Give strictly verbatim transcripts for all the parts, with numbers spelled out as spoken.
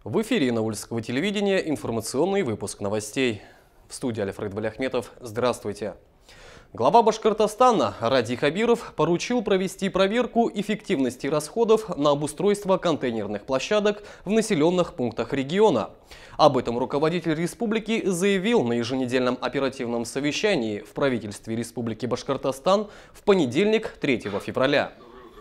В эфире Наульского телевидения информационный выпуск новостей. В студии Альфред Валиахметов. Здравствуйте. Глава Башкортостана Ради Хабиров поручил провести проверку эффективности расходов на обустройство контейнерных площадок в населенных пунктах региона. Об этом руководитель республики заявил на еженедельном оперативном совещании в правительстве Республики Башкортостан в понедельник, третьего февраля.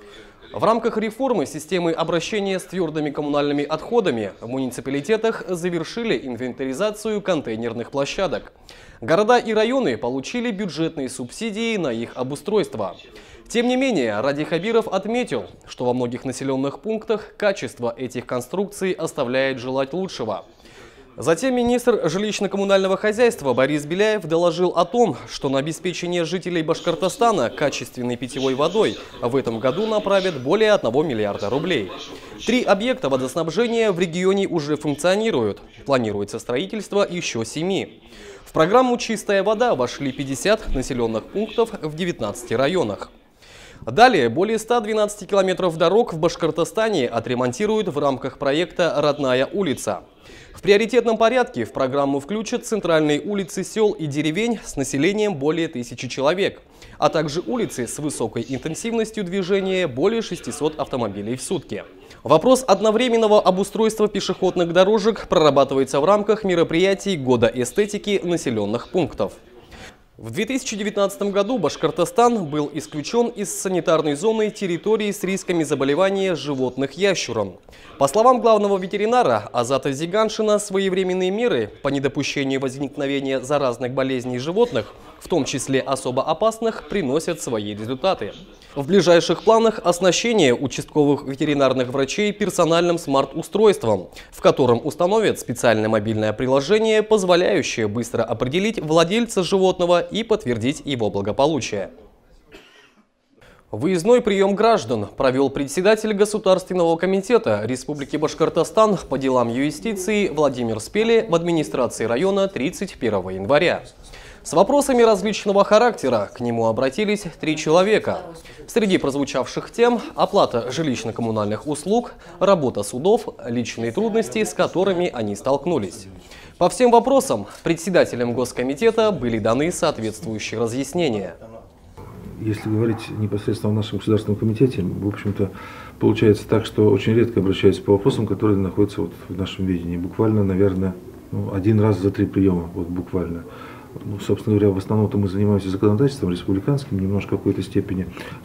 В рамках реформы системы обращения с твердыми коммунальными отходами в муниципалитетах завершили инвентаризацию контейнерных площадок. Города и районы получили бюджетные субсидии на их обустройство. Тем не менее, Ради Хабиров отметил, что во многих населенных пунктах качество этих конструкций оставляет желать лучшего. Затем министр жилищно-коммунального хозяйства Борис Беляев доложил о том, что на обеспечение жителей Башкортостана качественной питьевой водой в этом году направят более одного миллиарда рублей. Три объекта водоснабжения в регионе уже функционируют. Планируется строительство еще семи. В программу «Чистая вода» вошли пятьдесят населенных пунктов в девятнадцати районах. Далее более ста двенадцати километров дорог в Башкортостане отремонтируют в рамках проекта «Родная улица». В приоритетном порядке в программу включат центральные улицы сел и деревень с населением более тысячи человек, а также улицы с высокой интенсивностью движения более шестисот автомобилей в сутки. Вопрос одновременного обустройства пешеходных дорожек прорабатывается в рамках мероприятий Года эстетики населенных пунктов. В две тысячи девятнадцатом году Башкортостан был исключен из санитарной зоны территории с рисками заболевания животных ящуром. По словам главного ветеринара Азата Зиганшина, своевременные меры по недопущению возникновения заразных болезней животных, в том числе особо опасных, приносят свои результаты. В ближайших планах оснащение участковых ветеринарных врачей персональным смарт-устройством, в котором установят специальное мобильное приложение, позволяющее быстро определить владельца животного и подтвердить его благополучие. Выездной прием граждан провел председатель Государственного комитета Республики Башкортостан по делам юстиции Владимир Спеле в администрации района тридцать первого января. С вопросами различного характера к нему обратились три человека. Среди прозвучавших тем – оплата жилищно-коммунальных услуг, работа судов, личные трудности, с которыми они столкнулись. По всем вопросам председателям Госкомитета были даны соответствующие разъяснения. Если говорить непосредственно о нашем Государственном комитете, в общем-то, получается так, что очень редко обращаются по вопросам, которые находятся вот в нашем видении. Буквально, наверное, ну, один раз за три приема, вот буквально. Ну, собственно говоря, в основном-то мы занимаемся законодательством республиканским, немножко в какой-то степени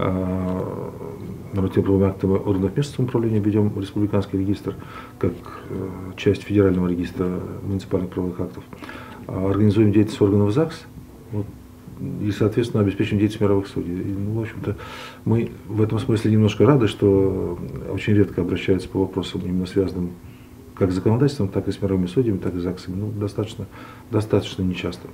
э, нормативно-правовыми актами органов местного самоуправления ведем республиканский регистр, как э, часть федерального регистра муниципальных правовых актов. А организуем деятельность органов ЗАГС вот, и, соответственно, обеспечим деятельность мировых судей. И, ну, в общем-то, мы в этом смысле немножко рады, что очень редко обращаются по вопросам, именно связанным как с законодательством, так и с мировыми судьями, так и с ЗАГСами. Ну, достаточно, достаточно нечасто.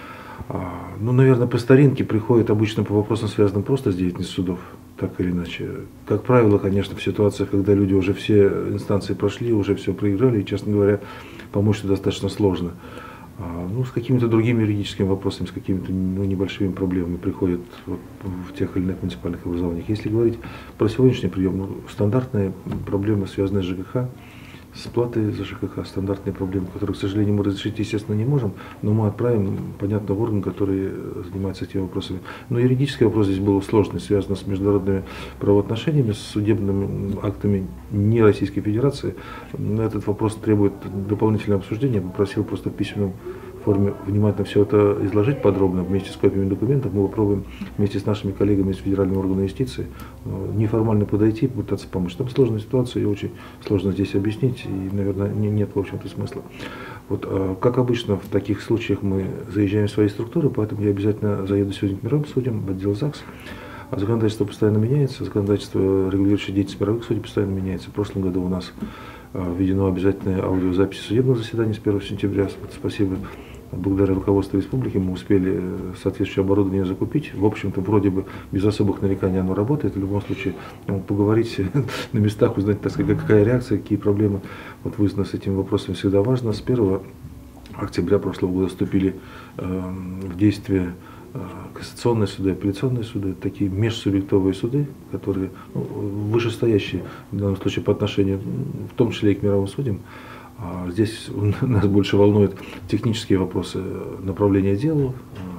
А, ну, наверное, по старинке приходят обычно по вопросам, связанным просто с деятельностью судов, так или иначе. Как правило, конечно, в ситуациях, когда люди уже все инстанции прошли, уже все проиграли, и, честно говоря, помочь достаточно сложно. А, ну, с какими-то другими юридическими вопросами, с какими-то ну, небольшими проблемами приходят вот, в тех или иных муниципальных образованиях. Если говорить про сегодняшний прием, ну, стандартные проблемы, связанные с ЖКХ, с платой за ЖКХ, стандартные проблемы, которые, к сожалению, мы разрешить, естественно, не можем, но мы отправим, понятно, в орган, который занимается этими вопросами. Но юридический вопрос здесь был сложный, связан с международными правоотношениями, с судебными актами не Российской Федерации. Этот вопрос требует дополнительного обсуждения. Я попросил просто в письменном форме внимательно все это изложить подробно вместе с копиями документов. Мы попробуем вместе с нашими коллегами из Федерального органа юстиции неформально подойти, пытаться помочь. Там сложная ситуация, и очень сложно здесь объяснить, и, наверное, нет, в общем-то, смысла. Вот, как обычно, в таких случаях мы заезжаем в свои структуры, поэтому я обязательно заеду сегодня к мировым судьям, в отдел ЗАГС. А законодательство постоянно меняется, законодательство, регулирующее деятельность мировых судей, постоянно меняется. В прошлом году у нас введено обязательная аудиозапись судебных заседаний с первого сентября. Спасибо. Благодаря руководству республики мы успели соответствующее оборудование закупить. В общем-то, вроде бы без особых нареканий оно работает. В любом случае, поговорить на местах, узнать, так сказать, какая реакция, какие проблемы вот вызваны с этим вопросом, всегда важно. С первого октября прошлого года вступили э, в действие э, кассационные суды, апелляционные суды, такие межсубъектовые суды, которые ну, вышестоящие в данном случае по отношению, в том числе и к мировым судьям. Здесь нас больше волнуют технические вопросы направления дела,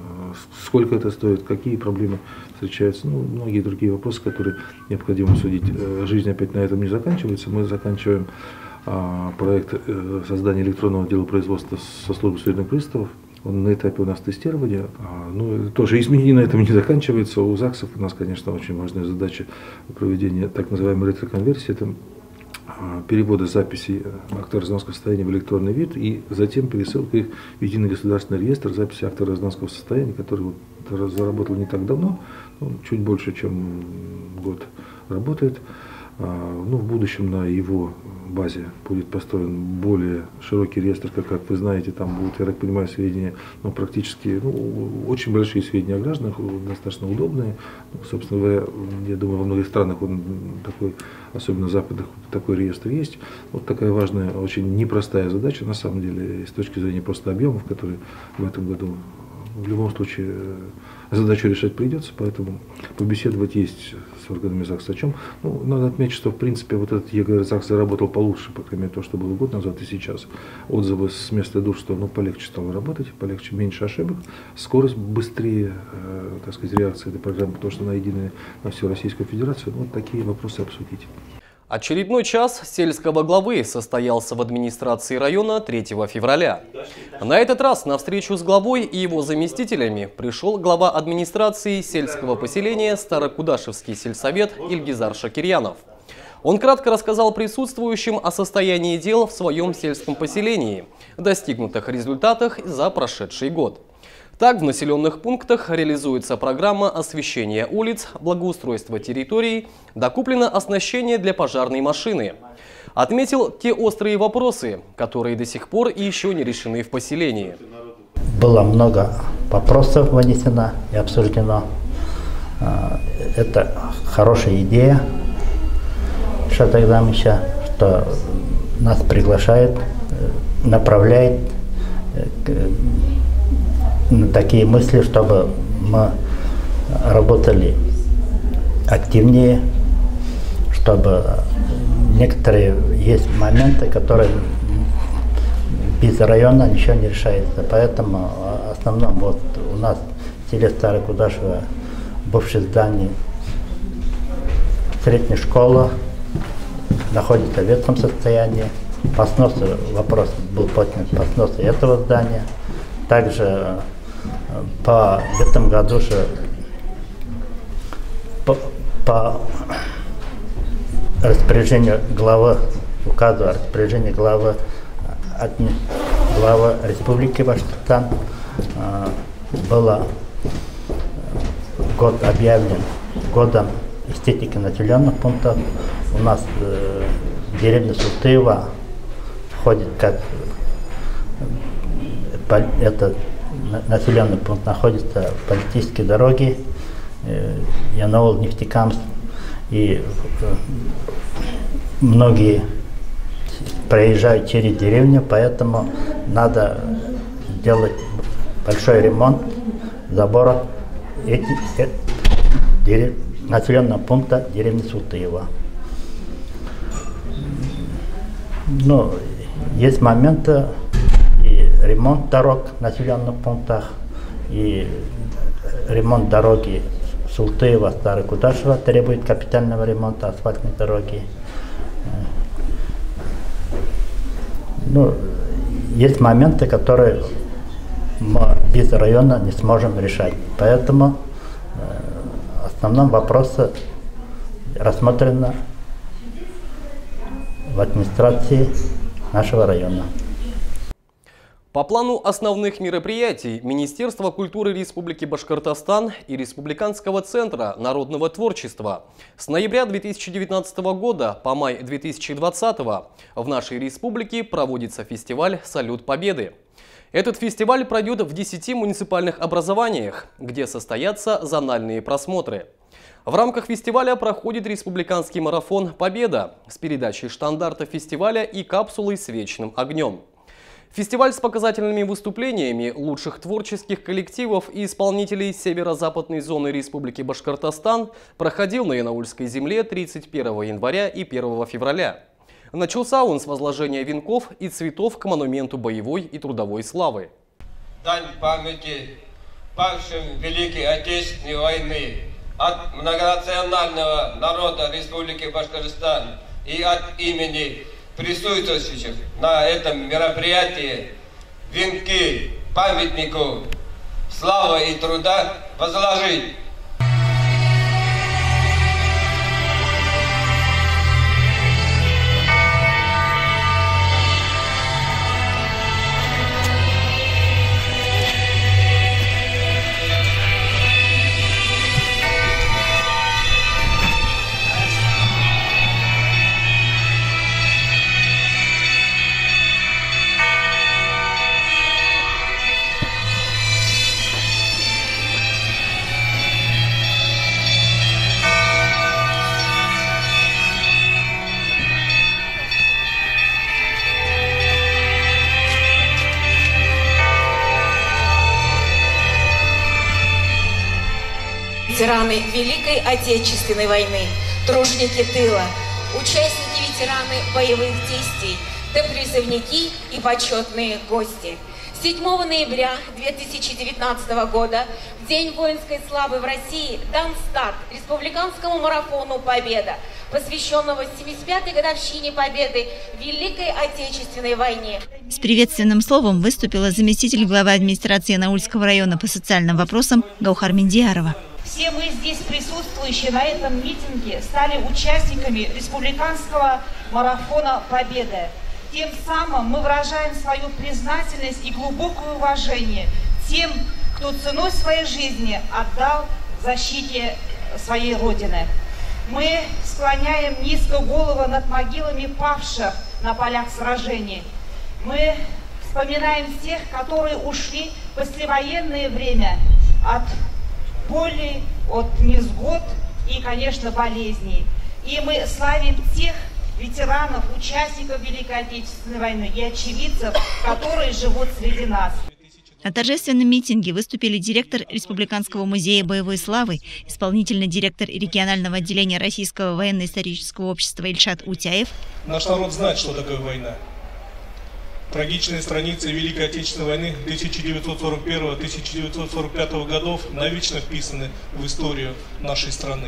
сколько это стоит, какие проблемы встречаются, ну, многие другие вопросы, которые необходимо обсудить. Жизнь опять на этом не заканчивается. Мы заканчиваем а, проект э, создания электронного делопроизводства со службой судебных приставов. Он на этапе у нас тестирования. А, ну, тоже изменения на этом не заканчиваются. У ЗАГСов у нас, конечно, очень важная задача проведения так называемой ретроконверсии. Это перевода записей акта гражданского состояния в электронный вид и затем пересылка их в единый государственный реестр записи акта гражданского состояния, который вот заработал не так давно, ну, чуть больше, чем год работает. Ну, в будущем на его базе будет построен более широкий реестр, как, как вы знаете, там будут, я так понимаю, сведения, ну, практически, ну, очень большие сведения о гражданах, достаточно удобные. Ну, собственно говоря, я думаю, во многих странах он такой, особенно западных, такой реестр есть. Вот такая важная, очень непростая задача, на самом деле, с точки зрения просто объемов, которые в этом году в любом случае задачу решать придется, поэтому побеседовать есть с органами ЗАГСа. О чем? Ну, надо отметить, что в принципе вот этот ЕГР-ЗАГС заработал получше, по крайней мере, то, что было год назад и сейчас. Отзывы с места душ, что ну, полегче стало работать, полегче, меньше ошибок, скорость быстрее, э, так сказать, реакции этой программы, потому что она единая на всю Российскую Федерацию. Ну, вот такие вопросы обсудить. Очередной час сельского главы состоялся в администрации района третьего февраля. На этот раз на встречу с главой и его заместителями пришел глава администрации сельского поселения Старокудашевский сельсовет Ильгизар Шакирьянов. Он кратко рассказал присутствующим о состоянии дел в своем сельском поселении, достигнутых результатах за прошедший год. Так, в населенных пунктах реализуется программа освещения улиц, благоустройства территорий, докуплено оснащение для пожарной машины. Отметил те острые вопросы, которые до сих пор еще не решены в поселении. Было много вопросов вынесено и обсуждено. Это хорошая идея Шатагдамовича, что нас приглашает, направляет на такие мысли, чтобы мы работали активнее, чтобы некоторые есть моменты, которые без района ничего не решается. Поэтому в основном вот у нас в селе Старокудашево бывшее здание средней школы находится в этом состоянии. По сносу вопрос был поднят по сносу этого здания. Также по в этом году же по, по распоряжению главы, указу о распоряжении главы, от, главы Республики Башкортостан э, было год объявлен годом эстетики населенных пунктов. У нас э, деревня Султыева входит как э, это населенный пункт, находится в политической дороге э, Янаул-Нефтекамск, и э, многие проезжают через деревню, поэтому надо сделать большой ремонт забора эти, э, дерев, населенного пункта деревни Султыева. Ну, есть моменты и ремонт дорог в населенных пунктах, и ремонт дороги Султыева, Старокудашево требует капитального ремонта асфальтной дороги. Ну, есть моменты, которые мы без района не сможем решать. Поэтому в основном вопросы рассмотрены в администрации нашего района. По плану основных мероприятий Министерства культуры Республики Башкортостан и Республиканского центра народного творчества с ноября две тысячи девятнадцатого года по май две тысячи двадцатого в нашей республике проводится фестиваль «Салют Победы». Этот фестиваль пройдет в десяти муниципальных образованиях, где состоятся зональные просмотры. В рамках фестиваля проходит республиканский марафон «Победа» с передачей штандарта фестиваля и капсулой с вечным огнем. Фестиваль с показательными выступлениями лучших творческих коллективов и исполнителей северо-западной зоны Республики Башкортостан проходил на Янаульской земле тридцать первого января и первого февраля. Начался он с возложения венков и цветов к монументу боевой и трудовой славы. Дань памяти павшим в Великой Отечественной войны от многонационального народа Республики Башкортостан и от имени присутствующих на этом мероприятии венки памятнику славы и труда возложить. Ветераны Великой Отечественной войны, труженики тыла, участники-ветераны боевых действий, допризывники и почетные гости. седьмого ноября две тысячи девятнадцатого года, в День воинской славы в России, дан старт республиканскому марафону «Победа», посвященного семьдесят пятой годовщине Победы в Великой Отечественной войне. С приветственным словом выступила заместитель главы администрации Наульского района по социальным вопросам Гаухар Миндиярова. Все мы здесь присутствующие на этом митинге стали участниками республиканского марафона «Победа». Тем самым мы выражаем свою признательность и глубокое уважение тем, кто ценой своей жизни отдал в защите своей Родины. Мы склоняем низко голову над могилами павших на полях сражений. Мы вспоминаем тех, которые ушли в послевоенное время от боли, от невзгод и, конечно, болезней. И мы славим тех ветеранов, участников Великой Отечественной войны и очевидцев, которые живут среди нас. На торжественном митинге выступили директор Республиканского музея боевой славы, исполнительный директор регионального отделения Российского военно-исторического общества Ильшат Утяев. Наш народ знает, что такое война. Трагичные страницы Великой Отечественной войны тысяча девятьсот сорок первого — тысяча девятьсот сорок пятого годов навечно вписаны в историю нашей страны.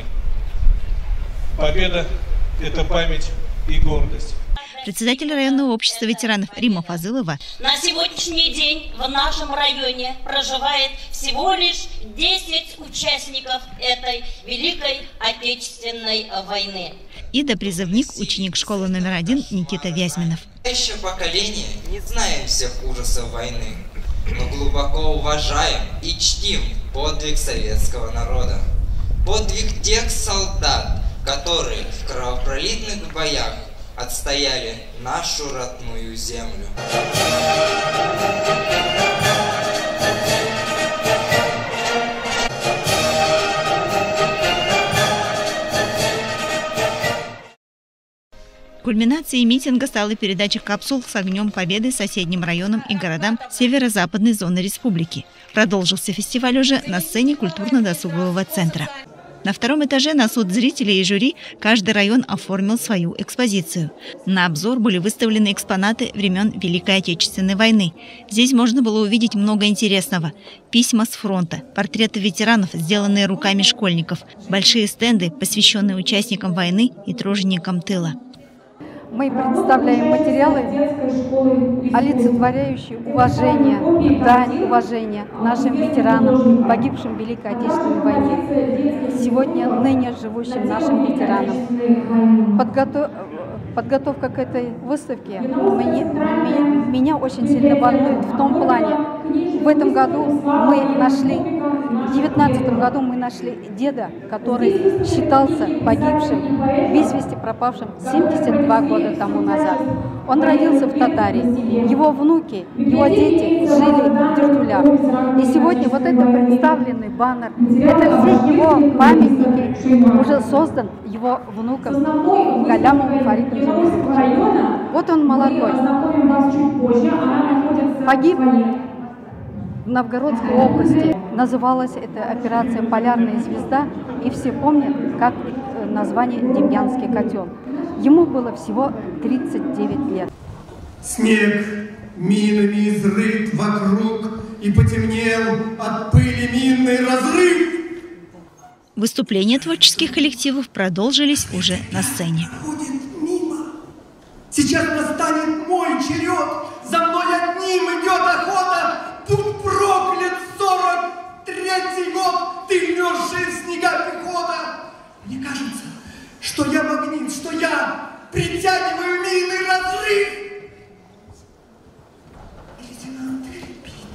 Победа – это память и гордость. Председатель районного общества ветеранов Рима Фазылова. На сегодняшний день в нашем районе проживает всего лишь десять участников этой Великой Отечественной войны. И допризывник, ученик школы номер один Никита Вязьминов. Настоящее поколение не знает всех ужасов войны, но глубоко уважаем и чтим подвиг советского народа. Подвиг тех солдат, которые в кровопролитных боях отстояли нашу родную землю. Кульминацией митинга стала передача капсул с огнем победы соседним районам и городам северо-западной зоны республики. Продолжился фестиваль уже на сцене культурно-досугового центра. На втором этаже на суд зрителей и жюри каждый район оформил свою экспозицию. На обзор были выставлены экспонаты времен Великой Отечественной войны. Здесь можно было увидеть много интересного. Письма с фронта, портреты ветеранов, сделанные руками школьников, большие стенды, посвященные участникам войны и труженикам тыла. Мы представляем материалы, олицетворяющие уважение, дань уважения нашим ветеранам, погибшим в Великой Отечественной войне, сегодня ныне живущим нашим ветеранам. Подготов... Подготовка к этой выставке меня, меня очень сильно волнует в том плане, в этом году мы нашли, в девятнадцатом году мы нашли деда, который считался погибшим, без вести пропавшим семьдесят два года тому назад. Он родился в Татарии, его внуки, его дети жили в Дюртулях. И сегодня вот это представленный баннер, это все его памятники, уже создан его внуком Галямовым Фаридом Джамиловичем. Вот он молодой, погиб в Новгородской области. Называлась эта операция «Полярная звезда», и все помнят, как название «Демьянский котел». Ему было всего тридцать девять лет. Снег минами изрыт вокруг, и потемнел от пыли минный разрыв. Выступления творческих коллективов продолжились уже на сцене. Сейчас настанет мой черед, за мной одним идет охота. Будь проклят сорок третий год, ты лёжшая в снега пехота. Мне кажется, что я магнит, что я притягиваю минный разрыв. Лейтенант хрипит,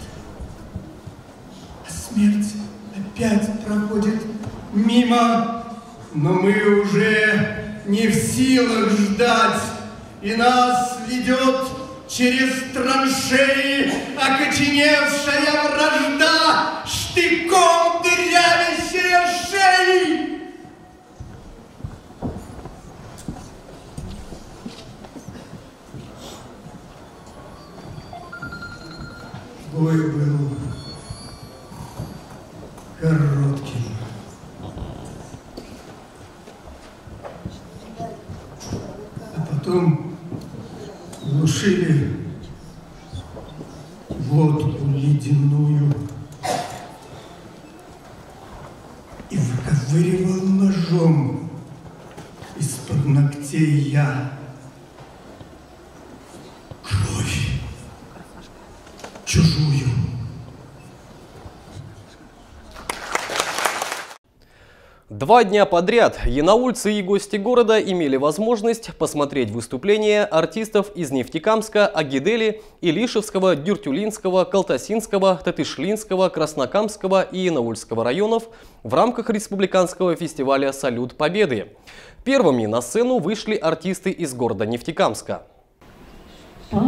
а смерть опять проходит мимо, но мы уже не в силах ждать. И нас ведет через траншеи окоченевшая вражда, штыком дырявящая шеи. Бой был коротким. А потом глушили водку ледяную и выковыривал ножом из-под ногтей я кровь чужую. Два дня подряд янаульцы и гости города имели возможность посмотреть выступления артистов из Нефтекамска, Агидели, Илишевского, Дюртюлинского, Калтасинского, Татышлинского, Краснокамского и Янаульского районов в рамках республиканского фестиваля «Салют Победы». Первыми на сцену вышли артисты из города Нефтекамска. Под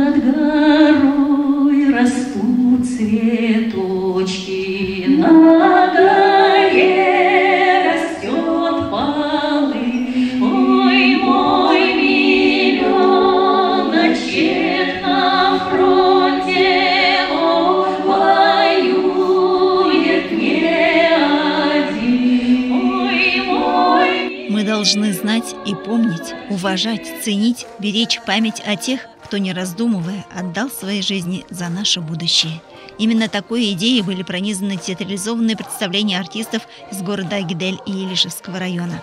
горой растут цветочки, на горе растет полы. Ой, мой миллионочек на фронте, о, воюет не один. Ой, мой... Мы должны знать и помнить, уважать, ценить, беречь память о тех, кто, не раздумывая, отдал своей жизни за наше будущее. Именно такой идеей были пронизаны театрализованные представления артистов из города Агидель и Илишевского района.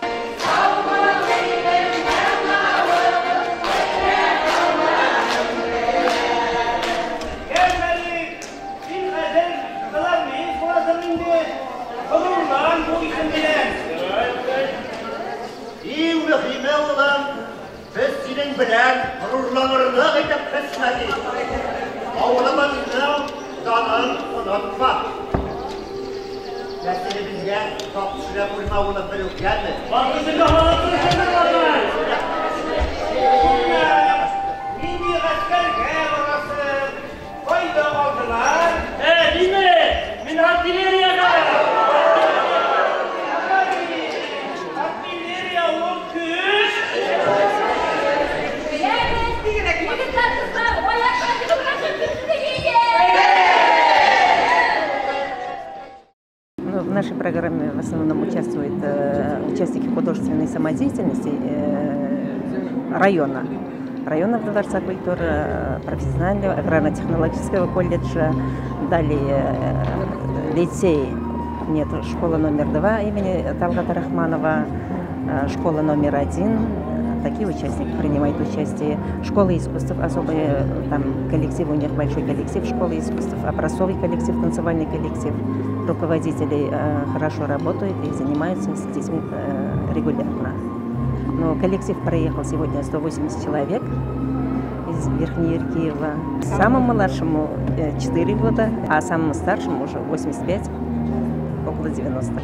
В нашей программе в основном участвуют э, участники художественной самодеятельности э, района. Районного дворца культуры, профессионального аграрно-технологического колледжа, далее э, лицей, нет, школа номер два имени Талгата Рахманова, э, школа номер один. Такие участники принимают участие. Школа искусств, особый там коллектив, у них большой коллектив школы искусств, образцовый коллектив, танцевальный коллектив. Руководители э, хорошо работают и занимаются с детьми э, регулярно. Но коллектив проехал сегодня сто восемьдесят человек из Верхней Киева. Самому младшему э, четыре года, а самому старшему уже восемьдесят пять, около девяноста.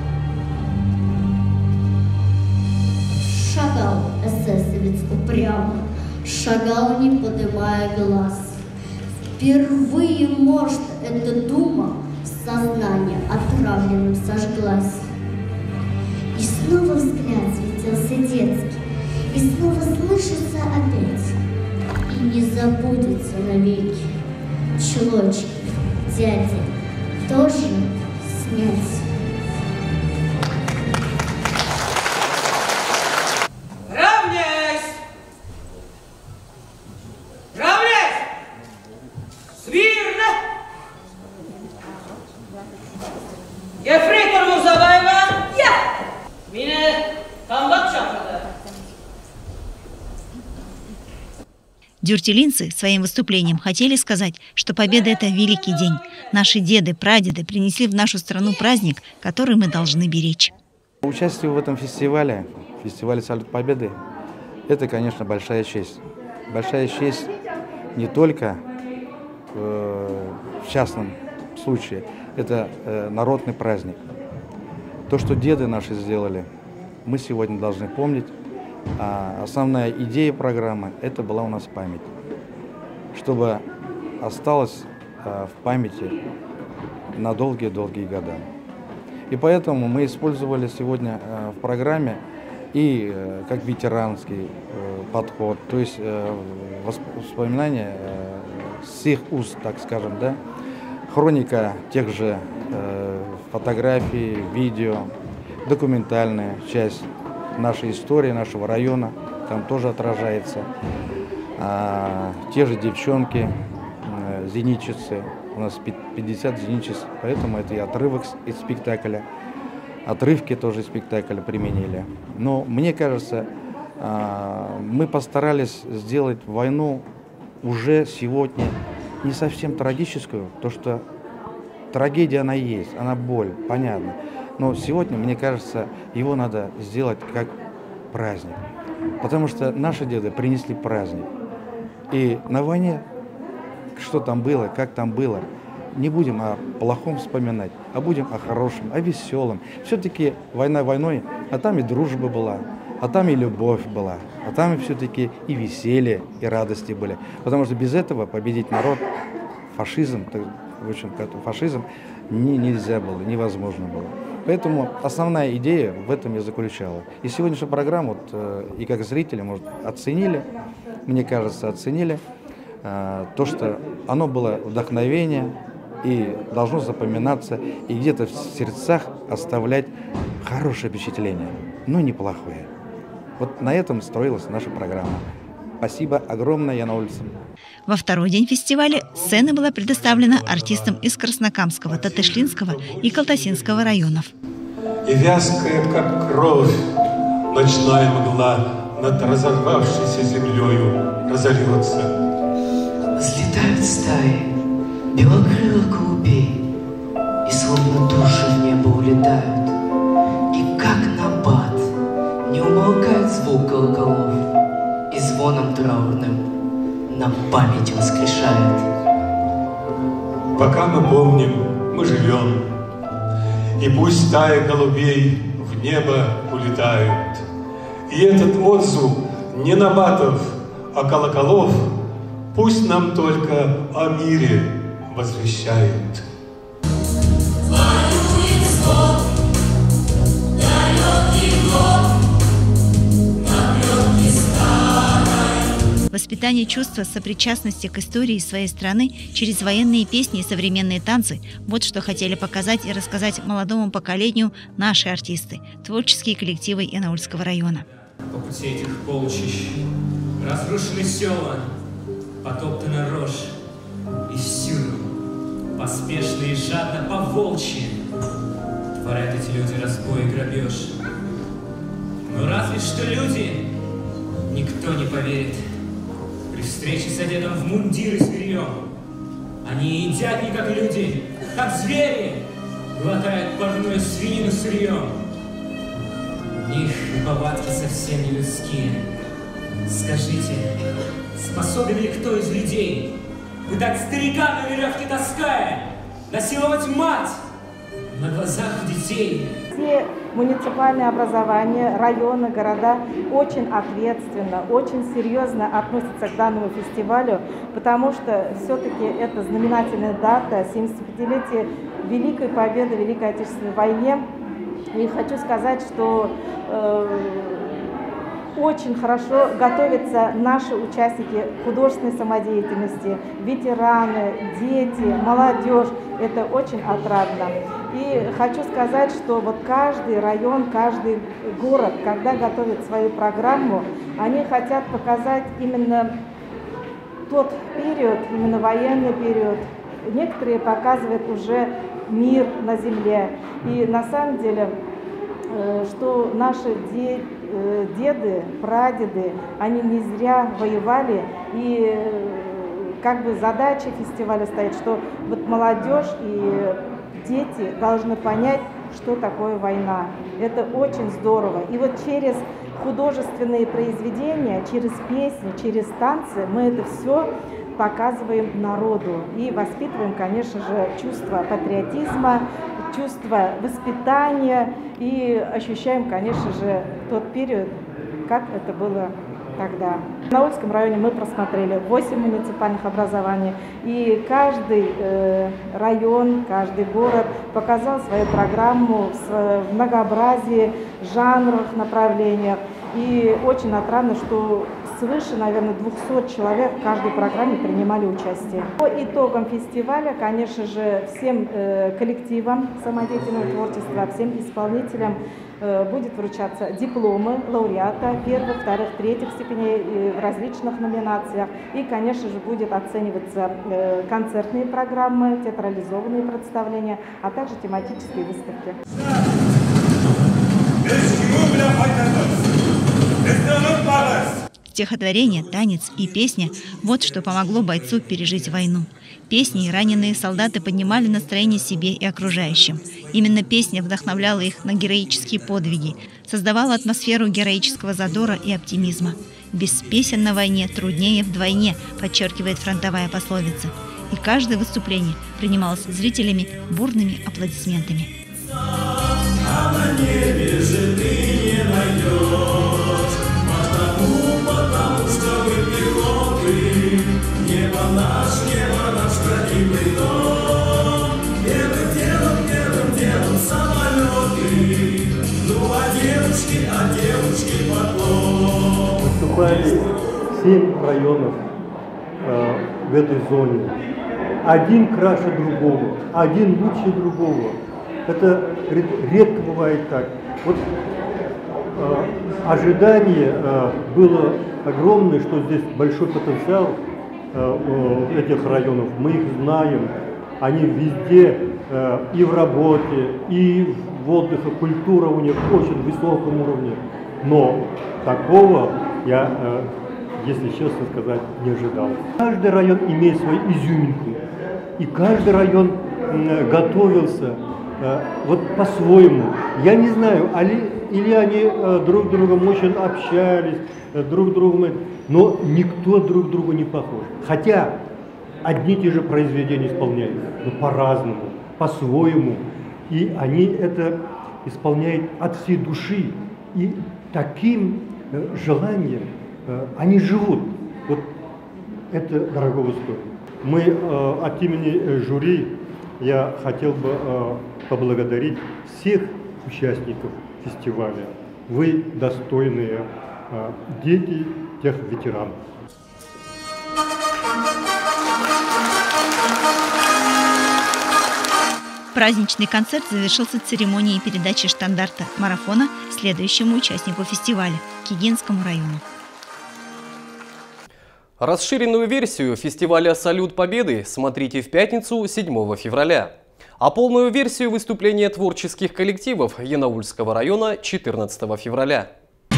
Шагал эсэсовец упрямо, шагал, не поднимая глаз. Впервые, может, эта дума в сознание отравленным сожглась. И снова взгляд светился детский, и снова слышится опять. И не забудется навеки чулочки дяди тоже снять. Равняй! Дюртилинцы своим выступлением хотели сказать, что победа – это великий день. Наши деды, прадеды принесли в нашу страну праздник, который мы должны беречь. Участие в этом фестивале, фестивале «Салют Победы», это, конечно, большая честь. Большая честь не только э, в частном случае, это э, народный праздник. То, что деды наши сделали, мы сегодня должны помнить. А основная идея программы – это была у нас память. Чтобы осталось э, в памяти на долгие-долгие года. И поэтому мы использовали сегодня э, в программе и э, как ветеранский э, подход, то есть э, воспоминания э, с их уст, так скажем, да, хроника тех же э, фотографий, видео, документальная часть нашей истории, нашего района, там тоже отражается. А, те же девчонки, э, зенитчицы, у нас пятьдесят зенитчиц, поэтому это и отрывок из спектакля, отрывки тоже из спектакля применили. Но мне кажется, э, мы постарались сделать войну уже сегодня не совсем трагическую, то что трагедия она есть, она боль, понятно. Но сегодня, мне кажется, его надо сделать как праздник. Потому что наши деды принесли праздник. И на войне, что там было, как там было, не будем о плохом вспоминать, а будем о хорошем, о веселом. Все-таки война войной, а там и дружба была, а там и любовь была, а там и все-таки и веселье, и радости были. Потому что без этого победить народ, фашизм, в общем, фашизм не, нельзя было, невозможно было. Поэтому основная идея в этом и заключалась. И сегодняшнюю программу, вот, э, и как зрители, может, оценили, мне кажется, оценили э, то, что оно было вдохновение и должно запоминаться, и где-то в сердцах оставлять хорошее впечатление, но неплохое. Вот на этом строилась наша программа. Спасибо огромное, я на улице. Во второй день фестиваля сцена была предоставлена артистам из Краснокамского, Татышлинского и Калтасинского районов. И вязкая, как кровь, ночная мгла над разорвавшейся землею разольется. Взлетают стаи белокрылых голубей, и словно души в небо улетают. И как набат не умолкает звук колоколов, и звоном траурным на память воскрешает. Пока мы помним, мы живем, и пусть стаи голубей в небо улетают. И этот отзыв не набатов, а колоколов пусть нам только о мире возвещает. Воспитание чувства сопричастности к истории своей страны через военные песни и современные танцы – вот что хотели показать и рассказать молодому поколению наши артисты, творческие коллективы Янаульского района. По пути этих полчищ разрушены села, потоптана рожь, и всюду поспешно и жадно по-волчьи творят эти люди разбой и грабеж. Но разве что люди никто не поверит. При встрече с одетым в мундир и зверьем они едят не как люди, как звери, глотают парную свинину сырьем. У них повадки совсем не людские. Скажите, способен ли кто из людей пытать старика на веревке таская, насиловать мать на глазах детей? Все муниципальные образования, районы, города очень ответственно, очень серьезно относятся к данному фестивалю, потому что все-таки это знаменательная дата, семидесятипятилетие Великой Победы в Великой Отечественной войне. И хочу сказать, что э, очень хорошо готовятся наши участники художественной самодеятельности, ветераны, дети, молодежь. Это очень отрадно. И хочу сказать, что вот каждый район, каждый город, когда готовит свою программу, они хотят показать именно тот период, именно военный период. Некоторые показывают уже мир на земле. И на самом деле, что наши э, деды, прадеды, они не зря воевали, и э, как бы задача фестиваля стоит, что вот молодежь и дети должны понять, что такое война. Это очень здорово. И вот через художественные произведения, через песни, через танцы мы это все показываем народу и воспитываем, конечно же, чувство патриотизма, чувство воспитания и ощущаем, конечно же, тот период, как это было тогда. В Янаульском районе мы просмотрели восемь муниципальных образований, и каждый э, район, каждый город показал свою программу в многообразии, жанрах, направлениях. И очень отрадно, что свыше, наверное, двухсот человек в каждой программе принимали участие. По итогам фестиваля, конечно же, всем э, коллективам самодеятельного творчества, всем исполнителям э, будет вручаться дипломы лауреата первых, вторых, третьих степеней э, в различных номинациях. И, конечно же, будет оцениваться э, концертные программы, театрализованные представления, а также тематические выставки. Стихотворение, танец и песня – вот что помогло бойцу пережить войну. Песни и раненые солдаты поднимали настроение себе и окружающим. Именно песня вдохновляла их на героические подвиги, создавала атмосферу героического задора и оптимизма. «Без песен на войне труднее вдвойне», подчеркивает фронтовая пословица. И каждое выступление принималось зрителями бурными аплодисментами. А на небе же ты не найдешь, потому, потому что вы пилоты, небо наш, небо наш родимый дом, первым делом, первым делом самолеты, ну а девушки, а девушки потом. Выступали семь районов э, в этой зоне, один краше другого, один лучше другого. Это редко бывает так. Вот э, ожидание э, было огромное, что здесь большой потенциал э, э, этих районов. Мы их знаем. Они везде э, и в работе, и в отдыхе. Культура у них очень высоком уровне. Но такого я, э, если честно сказать, не ожидал. Каждый район имеет свою изюминку. И каждый район э, готовился вот по-своему. Я не знаю, или они друг с другом очень общались, друг другом, но никто друг другу не похож. Хотя одни и те же произведения исполняют, но по-разному, по-своему. И они это исполняют от всей души. И таким желанием они живут. Вот это дорогого стоит. Мы от имени жюри я хотел бы э, поблагодарить всех участников фестиваля. Вы достойные э, дети тех ветеранов. Праздничный концерт завершился церемонией передачи штандарта марафона следующему участнику фестиваля – Кигинскому району. Расширенную версию фестиваля «Салют Победы» смотрите в пятницу седьмого февраля. А полную версию выступления творческих коллективов Янаульского района четырнадцатого февраля.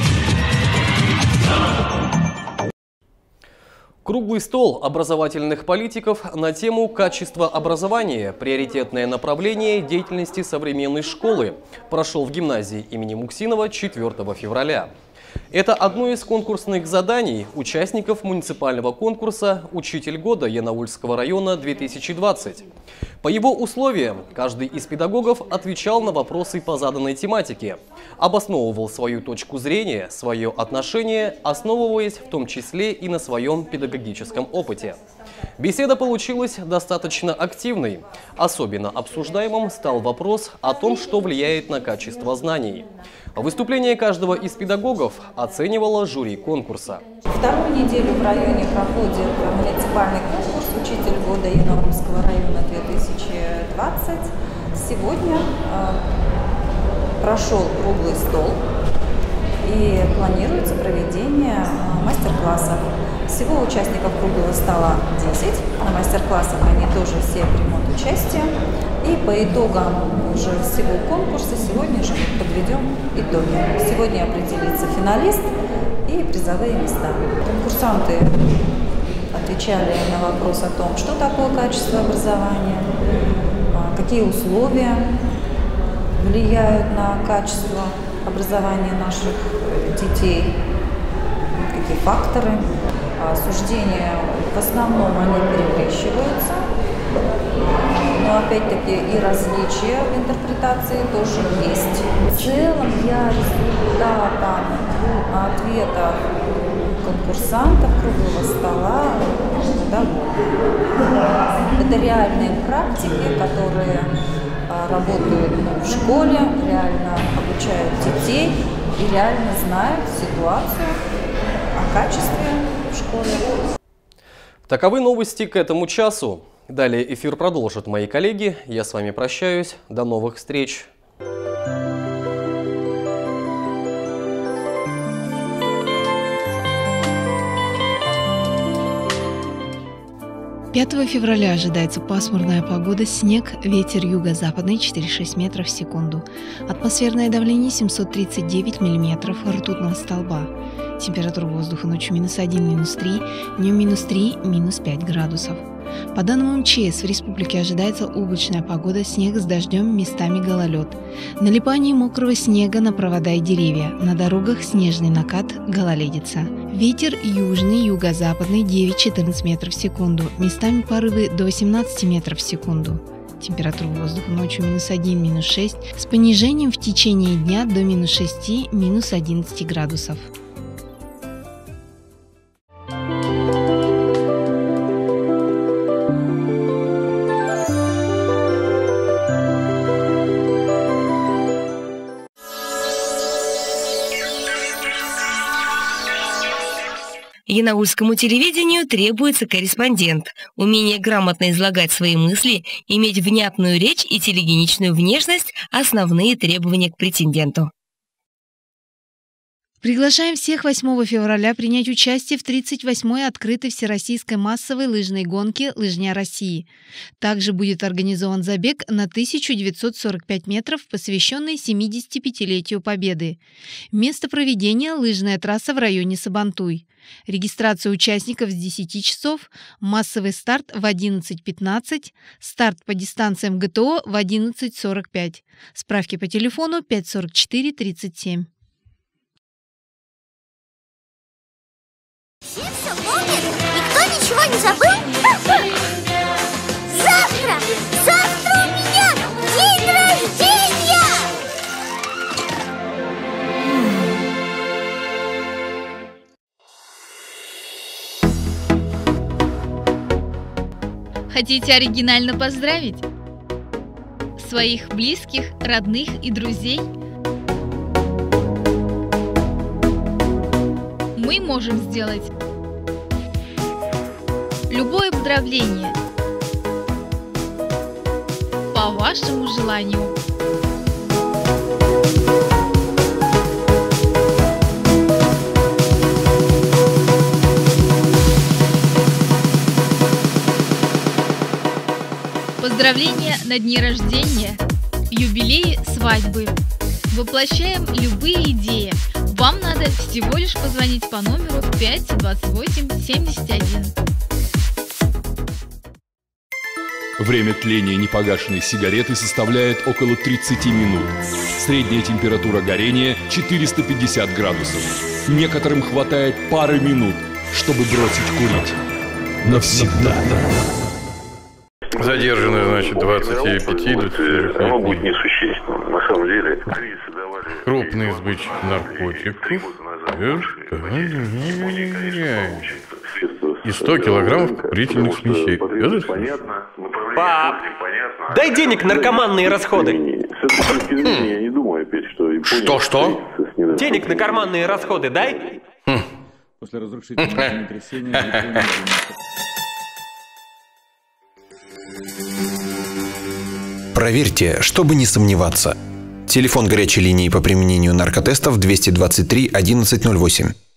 Круглый стол образовательных политиков на тему «Качество образования. Приоритетное направление деятельности современной школы» прошел в гимназии имени Муксинова четвёртого февраля. Это одно из конкурсных заданий участников муниципального конкурса «Учитель года Янаульского района две тысячи двадцать». По его условиям каждый из педагогов отвечал на вопросы по заданной тематике, обосновывал свою точку зрения, свое отношение, основываясь в том числе и на своем педагогическом опыте. Беседа получилась достаточно активной. Особенно обсуждаемым стал вопрос о том, что влияет на качество знаний. Выступление каждого из педагогов оценивало жюри конкурса. Вторую неделю в районе проходит муниципальный конкурс «Учитель года Янаульского района две тысячи двадцать». Сегодня э, прошел круглый стол. и планируется проведение мастер-классов. Всего участников круглого стола десять. На мастер-классах они тоже все примут участие. И по итогам уже всего конкурса сегодня же подведем итоги. Сегодня определится финалист и призовые места. Конкурсанты отвечали на вопрос о том, что такое качество образования, какие условия влияют на качество образования наших детей, какие факторы. Суждения в основном они перекрещиваются, но опять-таки и различия в интерпретации тоже есть. В целом я результатом ответов конкурсантов круглого стола довольна. Это реальные практики, которые работают в школе, реально обучают детей и реально знают ситуацию о качестве в школе. Таковы новости к этому часу. Далее эфир продолжат мои коллеги. Я с вами прощаюсь. До новых встреч. пятого февраля ожидается пасмурная погода, снег, ветер юго-западный четыре и шесть метров в секунду. Атмосферное давление семьсот тридцать девять миллиметров ртутного столба. Температура воздуха ночью минус один, минус три, днем минус три, минус пять градусов. По данным МЧС, в республике ожидается облачная погода, снег с дождем, местами гололед. Налипание мокрого снега на провода и деревья, на дорогах снежный накат, гололедица. Ветер южный, юго-западный девять-четырнадцать метров в секунду, местами порывы до восемнадцати метров в секунду. Температура воздуха ночью минус один, минус шесть, с понижением в течение дня до минус шести, минус одиннадцати градусов. Янаульскому телевидению требуется корреспондент, умение грамотно излагать свои мысли, иметь внятную речь и телегеничную внешность – основные требования к претенденту. Приглашаем всех восьмого февраля принять участие в тридцать восьмой открытой всероссийской массовой лыжной гонке «Лыжня России». Также будет организован забег на тысячу девятьсот сорок пять метров, посвященный семидесятипятилетию Победы. Место проведения – лыжная трасса в районе Сабантуй. Регистрация участников с десяти часов, массовый старт в одиннадцать пятнадцать, старт по дистанциям ГТО в одиннадцать сорок пять. Справки по телефону пять сорок четыре тридцать семь. Все все помнят? Никто ничего не забыл? Завтра! Завтра у меня день рождения! Хотите оригинально поздравить своих близких, родных и друзей? Мы можем сделать любое поздравление по вашему желанию. Поздравления на дни рождения, юбилеи, свадьбы. Воплощаем любые идеи. Вам надо всего лишь позвонить по номеру пять двадцать восемь семьдесят один. Время тления непогашенной сигареты составляет около тридцати минут. Средняя температура горения четыреста пятьдесят градусов. Некоторым хватает пары минут, чтобы бросить курить. Навсегда. Задержаны, значит, двадцать пять до тридцати. Оно будет несущественным. На самом деле, крупный сбычек наркотиков и сто килограммов курительных смесей. Пап, дай денег на наркоманные расходы. Я не думаю опять, что... Что-что? Денег на карманные расходы дай. После разрушительного землетрясения... Проверьте, чтобы не сомневаться. Телефон горячей линии по применению наркотестов двести двадцать три одиннадцать ноль восемь.